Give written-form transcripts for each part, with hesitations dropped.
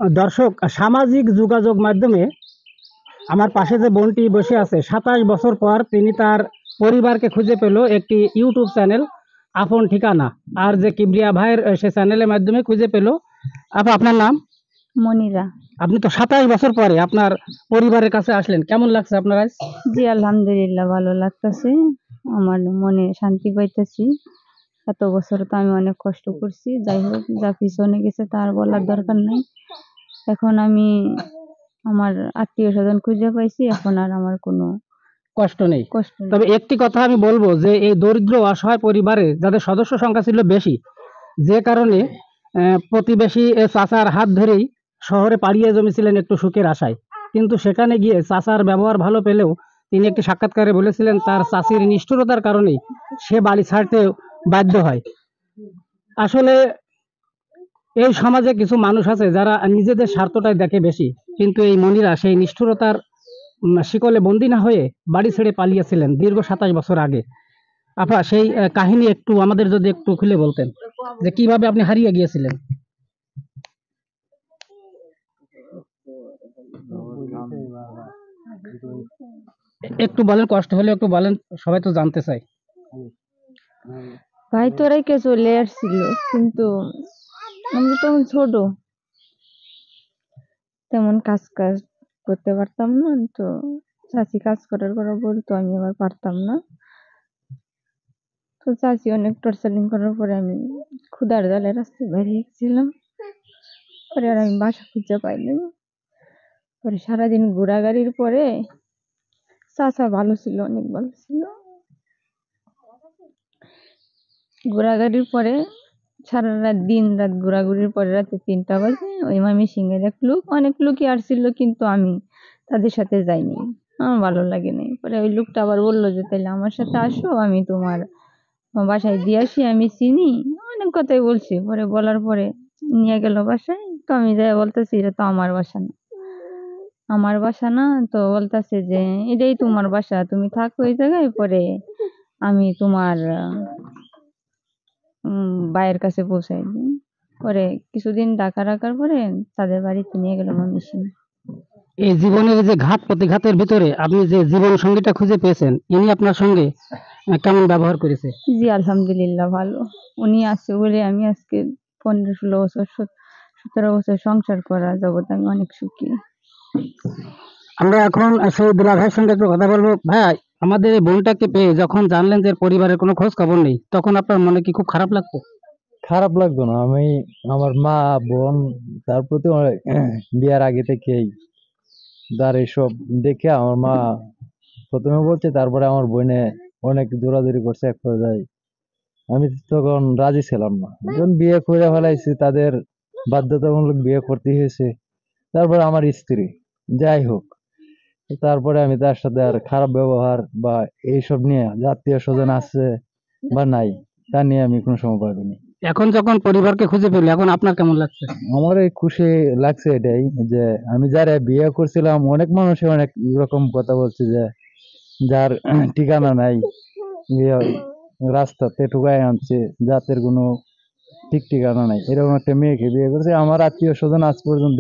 দর্শক, সামাজিক যোগাযোগ মাধ্যমে আমার পাশে যে বোনটি বসে আছে, 27 বছর পর তিনি তার পরিবারকে খুঁজে পেল একটি ইউটিউব চ্যানেল আপন ঠিকানা, আর যে কিবরিয়া ভাইয়ের সে চ্যানেলের মাধ্যমে খুঁজে পেল। আপা, আপনার নাম? মনিরা। আপনি তো 27 বছর পরে আপনার পরিবারের কাছে আসলেন, কেমন লাগছে আপনার আজ? জি আলহামদুলিল্লাহ, ভালো লাগতেছে। আমার মনে শান্তি পাইতেছি। এত বছর তো আমি অনেক কষ্ট করছি, যাই হোক, যা পিছনে গেছে তার বলার দরকার নাই। এখন আমি আমার আত্মীয় স্বজন খুঁজে পাইছি, এখন আর আমার কোনো কষ্ট নেই। কষ্ট নেই। তবে একটি কথা আমি বলবো যে এই দরিদ্র অসহায় পরিবারে যাদের সদস্য সংখ্যা ছিল বেশি, যে কারণে প্রতিবেশী চাচার হাত ধরেই শহরে পাড়িয়ে জমেছিলেন একটু সুখের আশায়, কিন্তু সেখানে গিয়ে চাচার ব্যবহার ভালো পেলেও তিনি একটি সাক্ষাৎকারে বলেছিলেন তার চাচির নিষ্ঠুরতার কারণেই সে বাড়ি ছাড়তে বাধ্য হয়। আসলে এই সমাজে কিছু মানুষ আছে যারা নিজেদের স্বার্থটাই দেখে বেশি, কিন্তু এই মনিরা সেই নিষ্ঠুরতার শিকলে বন্দী না হয়ে বাড়ি ছেড়ে পালিয়েছিলেন দীর্ঘ 27 বছর আগে। আপা, সেই কাহিনী একটু আমাদের যদি একটু খুলে বলতেন যে কিভাবে আপনি হারিয়ে গিয়েছিলেন। একটু বলেন, কষ্ট হলে একটু বলেন, সবাই তো জানতে চায়। ভাই তো রেখে চলে আসছিল, কিন্তু আমি তখন ছোট, তেমন কাজ করতে পারতাম না। তো চাচি কাজ করার কথা বলতো, আমি আবার পারতাম না। তো চাচি অনেক টর্চারিং করার পরে আমি ক্ষুধার জ্বালে রাস্তায় বেরিয়ে গেছিলাম। পরে আর আমি বাসা খুঁজে পাইনি। পরে সারাদিন ঘোরাঘুরির পরে চাচা ভালো ছিল, অনেক ভালো ছিল। ঘোরাঘুরির পরে সারা রাত দিন রাত ঘোরাঘুরির পরে রাতে 3টা বাজে ওই মামি সিংহের অনেক লোকই আসছিল, কিন্তু আমি তাদের সাথে যাইনি, আমার ভালো লাগে নাই। পরে ওই লোকটা আবার বললো যে তাইলে আমার সাথে আসো, আমি তোমার বাসায় দিয়ে আসি, আমি চিনি, অনেক কথাই বলছি। পরে বলার পরে নিয়ে গেল বাসায়। তো আমি যাই বলতেছি এটা তো আমার বাসা না, আমার বাসা না। তো বলতেছে যে এটাই তোমার বাসা, তুমি থাকো এই জায়গায়, পরে আমি তোমার ভাইয়ের কাছে পৌঁছাই দিই। পরে কিছুদিন ঢাকা রাখার পরে তাদের বাড়িতে নিয়ে গেল ময়মনসিং। এই জীবনের যে ঘাত প্রতিঘাতের ভিতরে আপনি যে জীবন সঙ্গীটা খুঁজে পেয়েছেন, ইনি আপনার সঙ্গে কেমন ব্যবহার করেছে? জি আলহামদুলিল্লাহ, ভালো। উনি আছে বলে আমি আজকে 15-16 বছর 17 বছর সংসার করা জগৎ আমি অনেক সুখী। আমরা এখন সেই দুলা ভাইয়ের সঙ্গে একটু কথা বলবো। ভাই, আমাদের এই বোনটাকে পেয়ে যখন জানলেন যে পরিবারের কোনো খোঁজ খবর নেই, তখন আপনার মনে কি খুব খারাপ লাগতো? খারাপ লাগতো না। আমি আমার মা বোন তার প্রতি বিয়ার আগে থেকেই তার এসব দেখে আমার মা প্রথমে বলছে, তারপরে আমার বোনে অনেক জোরাজুরি করছে। এক পর্যায়ে আমি তখন রাজি ছিলাম না, যখন বিয়ে করে ফেলাইছি তাদের বাধ্যতামূলক বিয়ে করতে হয়েছে। তারপরে আমার স্ত্রী, যাই হোক, তারপরে আমি তার সাথে আর খারাপ ব্যবহার বা এইসব নিয়ে, আত্মীয় স্বজন আছে বা নাই, তা নিয়ে আমি কোনো সময় ভাবিনি। এখন যখন পরিবারকে খুঁজে পেলে এখন আপনার কেমন লাগছে? আমার এই খুশি লাগছে এটাই যে আমি যারা বিয়ে করছিলাম, অনেক মানুষে অনেক রকম কথা বলছে যে যার ঠিকানা নাই, ইয়ে রাস্তাতে ঠুকাই আনছে, জাতের কোনো ঠিক ঠিকানা নাই, এরকম একটা মেয়েকে বিয়ে করছে। আমার আত্মীয় স্বজন আজ পর্যন্ত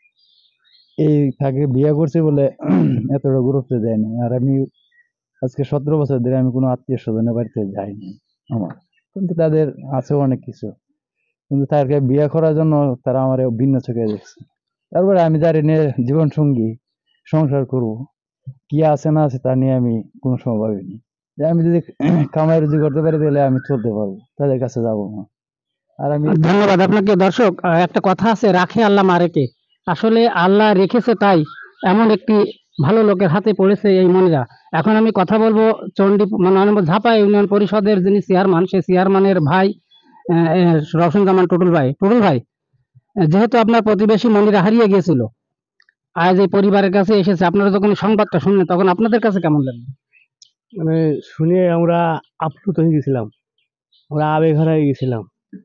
এই তাকে বিয়ে করছে বলে এতটা গুরুত্ব দেয়নি। আর আমি আজকে 17 বছর ধরে আমি কোনো আত্মীয় স্বজনের বাড়িতে যাইনি আমার, কিন্তু তাদের আছে অনেক কিছু, কিন্তু তাকে বিয়ে করার জন্য তারা আমার ভিন্ন চোখে দেখছে। তারপরে আমি যারা নিয়ে জীবন সঙ্গী সংসার করব, কি আছে না আছে তা নিয়ে আমি কোনো সময় ভাবিনি। যে আমি যদি কামাই রুজি করতে পারি তাহলে আমি চলতে পারবো, তাদের কাছে যাবো না। আর আমি ধন্যবাদ আপনাকে। দর্শক, একটা কথা আছে, রাখে আল্লাহ মারেকে। আসলে আল্লাহ রেখেছে তাই এমন একটি ভালো লোকের হাতে পড়েছে এই মনিরা। এখন আমি কথা বলবো চণ্ডী ঝাপা ইউনিয়ন পরিষদের যিনি চেয়ারম্যান, সেই চেয়ারম্যানের ভাই রওশন জামান টুটুল ভাই। টুটুল ভাই, যেহেতু আপনার প্রতিবেশী মনিরা হারিয়ে গিয়েছিল, আজ এই পরিবারের কাছে এসেছে, আপনারা যখন এই সংবাদটা শুনলেন তখন আপনাদের কাছে কেমন লাগলো? মানে শুনে আমরা আপ্লুত হয়ে গেছিলাম, আমরা আবেগ হারিয়ে গেছিলাম।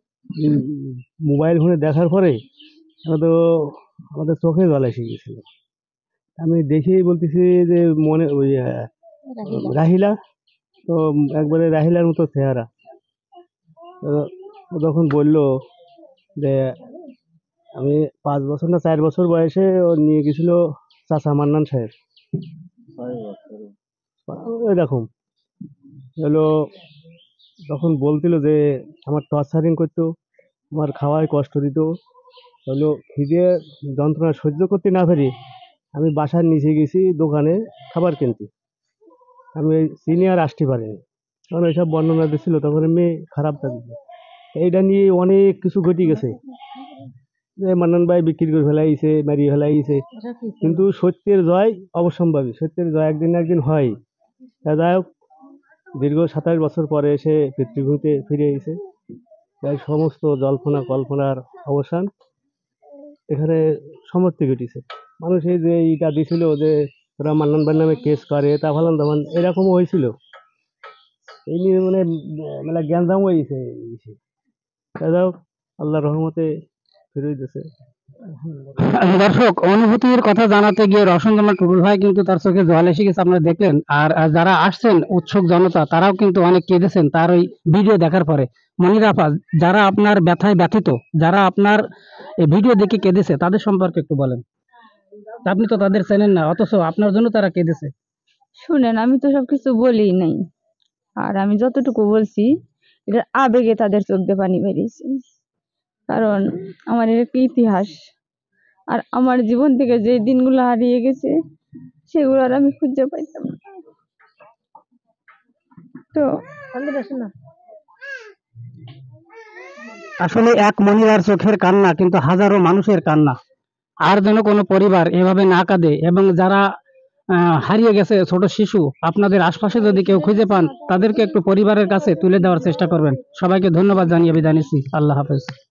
মোবাইল ফোনে দেখার পরে আমরা তো আমাদের চোখে জল এসে গেছিল। আমি দেখেই বলতেছি যে মনে ওই রাহিলা, তো একবারে রাহিলার মতো চেহারা। তো ও যখন বললো যে আমি 5 বছর না 4 বছর বয়সে ও নিয়ে গেছিল চাচা মান্নান সাহেব। এরকম হলো, তখন বলছিল যে আমার টর্চারিং করতো, আমার খাওয়ায় কষ্ট দিত। হলো খিদে যন্ত্রণা সহ্য করতে না পারি আমি বাসার নিচে গেছি দোকানে খাবার কিনতে। আমি চিনি আর আসতে পারিনি, কারণ এইসব বর্ণনা দিচ্ছিল তখন আমি খারাপ লাগছে। এইটা নিয়ে অনেক কিছু ঘটে গেছে, যে মান্নান ভাই বিক্রি করে ফেলাইছে, মারিয়ে ফেলাইছে। কিন্তু সত্যের জয় অবশ্যম্ভাবী, সত্যের জয় একদিন না একদিন হয়। তা যাই হোক, দীর্ঘ 27 বছর পরে এসে পিতৃভূমিতে ফিরে এসেছে। তাই সমস্ত জল্পনা কল্পনার অবসান, এখানে সমাপ্তি ঘটেছে। মানুষ এই যে এইটা দিছিল যে তোরা মান্নান ভাইয়ের নামে কেস করে, তা ভালান তখন এরকমও হয়েছিল। এই নিয়ে মানে মেলা জ্ঞানজাম হয়েছে। তা যাই হোক, আল্লাহর রহমতে ফিরে দিতেছে। দর্শক, অনুভূতির কথা জানাতে গিয়ে রসনজমা টুটুল ভাই কিন্তু তার চোখে জল এসে গেছে, আপনারা দেখলেন। আর আর যারা আসছেন উৎসুক জনতা, তারাও কিন্তু অনেক কেঁদেছেন তার ওই ভিডিও দেখার পরে। মনির আপা, যারা আপনার ব্যথায় ব্যথিত, যারা আপনার এই ভিডিও দেখে কেঁদেছে, তাদের সম্পর্কে একটু বলেন। আপনি তো তাদের চেনেন না, অথচ আপনার জন্য তারা কেঁদেছে। শুনেন, আমি তো সবকিছু বলি নাই, আর আমি যতটুকু বলছি এটা আবেগে তাদের চোখ দিয়ে পানি বেরিয়েছে। কারণ আমার এটা একটা ইতিহাস, আর আমার জীবন থেকে যে দিনগুলো হারিয়ে গেছে সেগুলো আর আমি খুঁজে পাইতাম না। তো আসলে এক মহিলার চোখের কান্না কিন্তু হাজারো মানুষের কান্না। আর যেন কোনো পরিবার এভাবে না কাঁদে, এবং যারা হারিয়ে গেছে ছোট শিশু, আপনাদের আশপাশে যদি কেউ খুঁজে পান, তাদেরকে একটু পরিবারের কাছে তুলে দেওয়ার চেষ্টা করবেন। সবাইকে ধন্যবাদ জানিয়ে বিদায় নিচ্ছি। আল্লাহ হাফেজ।